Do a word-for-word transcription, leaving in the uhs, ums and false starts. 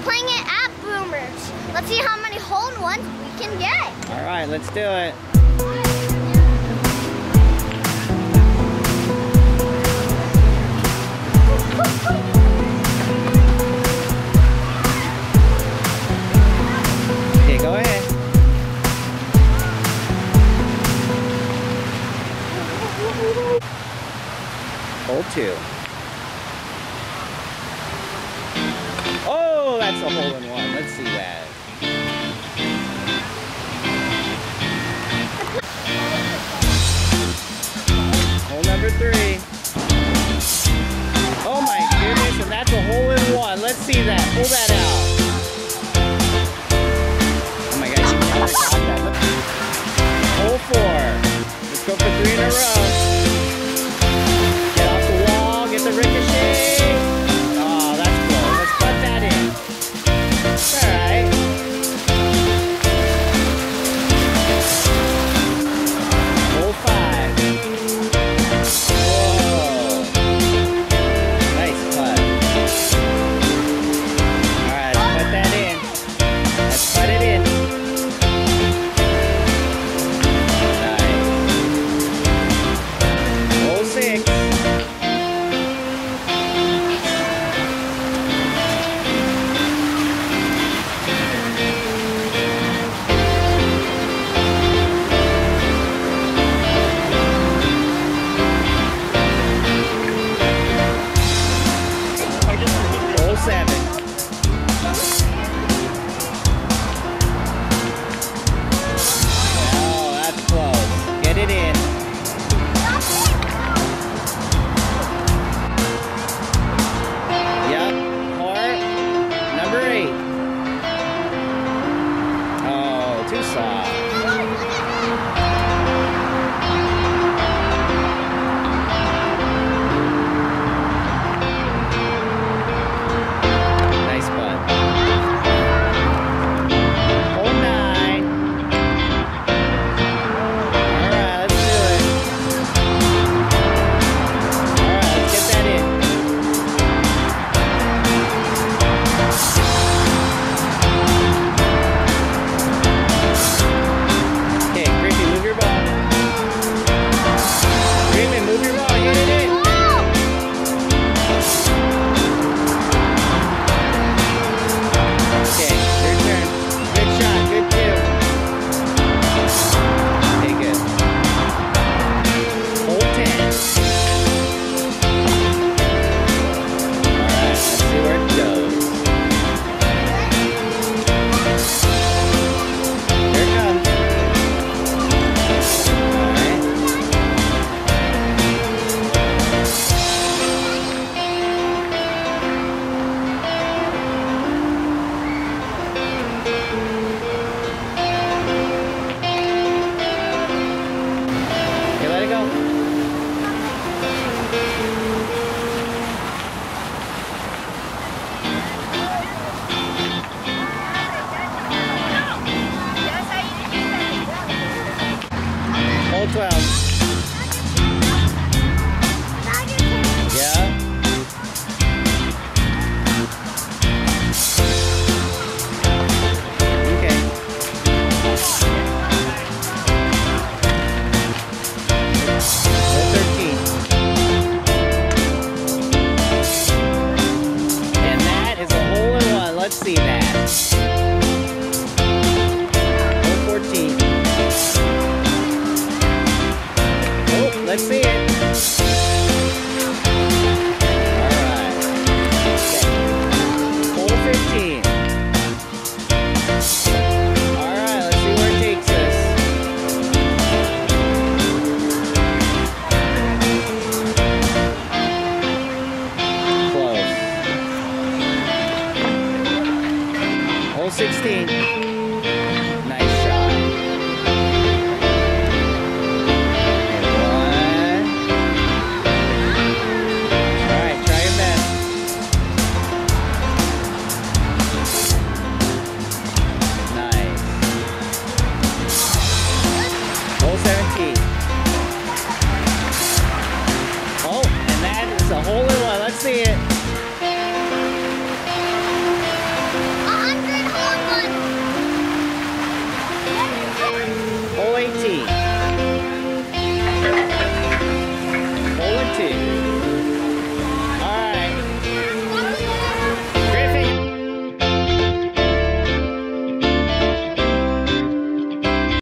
playing it at Boomers. Let's see how many hole-in-ones we can get. All right, let's do it. Okay, go ahead. Hole two. Oh, that's a hole-in-one. Let's see that. Hole number three. Oh my goodness, and that's a hole-in-one. Let's see that. Pull that out. Oh my God, you never got that. Look. Hole four. Let's go for three in a row. Get off the wall, get the ricochet. Oh, that's close. Let's put that in. All right. Hole five. Whoa. Nice putt. All right, let's put that in. Let's put it in. Nice. Hole six. Hole seven. Oh, that's close. Get it in. Yep. Or number eight. Oh, too soft. Nice putt. Hole nine. All right, let's do it. All right, let's get that in. Okay, Griffey, move your ball. Griffey, move your ball. Hit it in. Okay, your turn. Good shot, good two. Okay, good. Hole ten. Alright, let's see where it goes. Here it comes. Alright. Okay, let it go. Hole twelve. Yeah. Okay. Hole thirteen. And that is a hole-in-one. Let's see that. Hole fourteen. Oh, let's see it. All right. Okay. Hole fifteen. All right, let's see where it takes us. Close. Hole sixteen. Nice shot. And one. All right, try your best. Nice. Hole seventeen. Oh, and that is a hole-in-one. Let's see it.